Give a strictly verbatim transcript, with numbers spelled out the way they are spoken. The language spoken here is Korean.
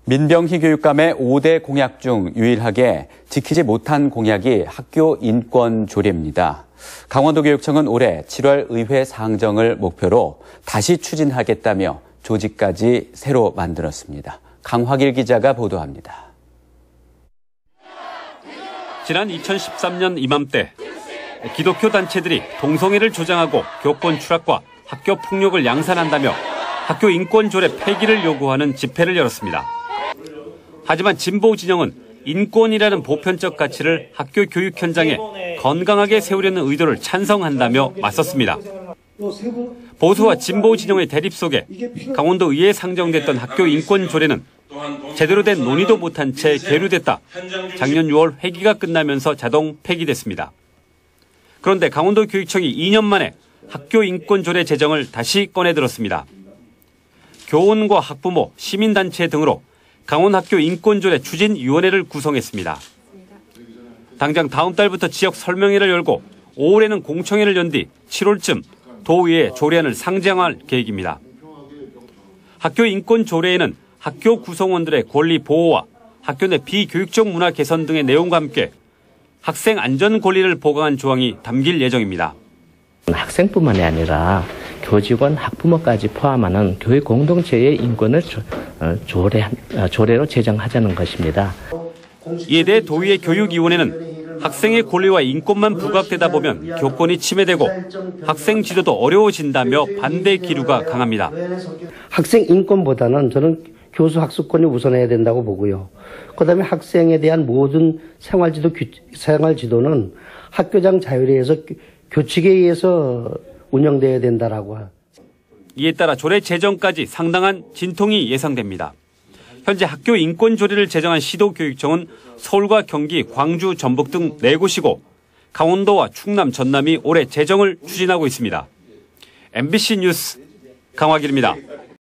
민병희 교육감의 오 대 공약 중 유일하게 지키지 못한 공약이 학교 인권 조례입니다. 강원도교육청은 올해 칠월 의회 상정을 목표로 다시 추진하겠다며 조직까지 새로 만들었습니다. 강화길 기자가 보도합니다. 지난 이천십삼 년 이맘때 기독교 단체들이 동성애를 조장하고 교권 추락과 학교 폭력을 양산한다며 학교 인권 조례 폐기를 요구하는 집회를 열었습니다. 하지만 진보 진영은 인권이라는 보편적 가치를 학교 교육 현장에 건강하게 세우려는 의도를 찬성한다며 맞섰습니다. 보수와 진보 진영의 대립 속에 강원도 의회에 상정됐던 학교 인권 조례는 제대로 된 논의도 못한 채 계류됐다. 작년 유월 회기가 끝나면서 자동 폐기됐습니다. 그런데 강원도 교육청이 이 년 만에 학교 인권 조례 제정을 다시 꺼내들었습니다. 교원과 학부모, 시민단체 등으로 강원학교 인권조례 추진위원회를 구성했습니다. 당장 다음 달부터 지역 설명회를 열고 오월에는 공청회를 연 뒤 칠월쯤 도의회에 조례안을 상정할 계획입니다. 학교 인권조례에는 학교 구성원들의 권리 보호와 학교 내 비교육적 문화 개선 등의 내용과 함께 학생 안전 권리를 보강한 조항이 담길 예정입니다. 학생뿐만이 아니라 교직원, 학부모까지 포함하는 교육 공동체의 인권을 조례, 조례로 제정하자는 것입니다. 이에 대해 도의회 교육위원회는 학생의 권리와 인권만 부각되다 보면 교권이 침해되고 학생 지도도 어려워진다며 반대 기류가 강합니다. 학생 인권보다는 저는 교수 학습권이 우선해야 된다고 보고요. 그다음에 학생에 대한 모든 생활지도, 생활지도는 학교장 자율에 의해서 교칙에 의해서 운영돼야 된다라고. 이에 따라 조례 제정까지 상당한 진통이 예상됩니다. 현재 학교 인권 조례를 제정한 시도교육청은 서울과 경기, 광주, 전북 등 네 곳이고 강원도와 충남, 전남이 올해 제정을 추진하고 있습니다. 엠비씨 뉴스 강화길입니다.